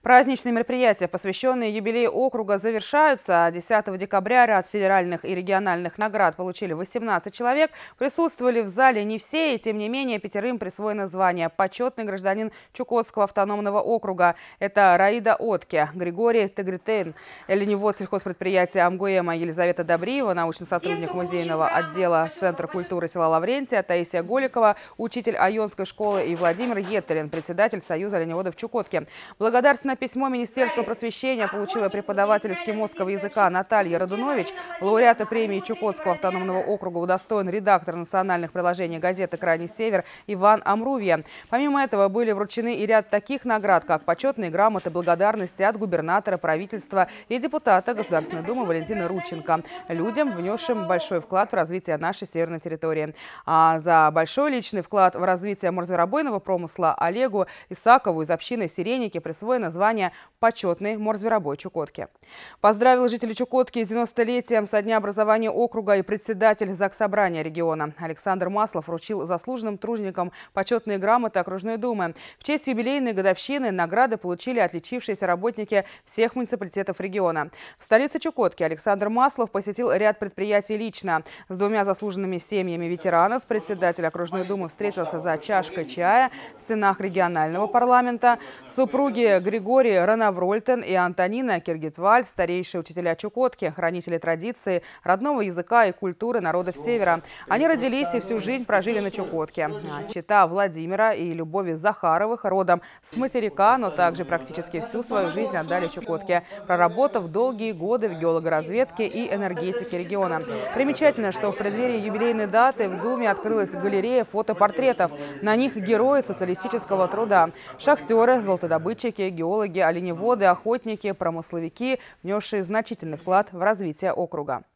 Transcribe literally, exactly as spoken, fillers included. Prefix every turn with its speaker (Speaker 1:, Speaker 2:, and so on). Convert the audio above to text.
Speaker 1: Праздничные мероприятия, посвященные юбилею округа, завершаются. десятого декабря ряд федеральных и региональных наград получили восемнадцать человек. Присутствовали в зале не все, и тем не менее пятерым присвоено звание «Почетный гражданин Чукотского автономного округа». Это Раида Отке, Григорий Тегритейн, оленевод сельхозпредприятия Амгуэма Елизавета Добриева, научный сотрудник музейного отдела Центра культуры села Лаврентия, Таисия Голикова, учитель Айонской школы, и Владимир Еттерин, председатель Союза оленеводов Чукотки. Благодарственное письмо Министерства просвещения получила преподаватель эскимосского языка Наталья Радунович. Лауреата премии Чукотского автономного округа удостоен редактор национальных приложений газеты «Крайний север» Иван Амрувья. Помимо этого были вручены и ряд таких наград, как почетные грамоты благодарности от губернатора, правительства и депутата Государственной Думы Валентины Рудченко, людям, внесшим большой вклад в развитие нашей северной территории. А за большой личный вклад в развитие морзверобойного промысла Олегу Исакову из общины Сиреники присвоено звание «Почетный морзверобой Чукотки». Поздравил жителей Чукотки с девяностолетием со дня образования округа и председатель Заксобрания региона. Александр Маслов вручил заслуженным труженикам почетные грамоты окружной думы. В честь юбилейной годовщины награды получили отличившиеся работники всех муниципалитетов региона. В столице Чукотки Александр Маслов посетил ряд предприятий лично. С двумя заслуженными семьями ветеранов председатель окружной думы встретился за чашкой чая в стенах регионального парламента. Супруги Григорий Ранаврольтен и Антонина Киргитваль, старейшие учителя Чукотки, хранители традиции, родного языка и культуры народов Севера. Они родились и всю жизнь прожили на Чукотке. А чета Владимира и Любови Захаровых родом с материка, но также практически всю свою жизнь отдали Чукотке, проработав долгие годы в геологоразведке и энергетике региона. Примечательно, что в преддверии юбилейной даты в Думе открылась галерея фотопортретов. На них герои социалистического труда, шахтеры, золотодобытчики, геологи, оленеводы, охотники, промысловики, внесшие значительный вклад в развитие округа.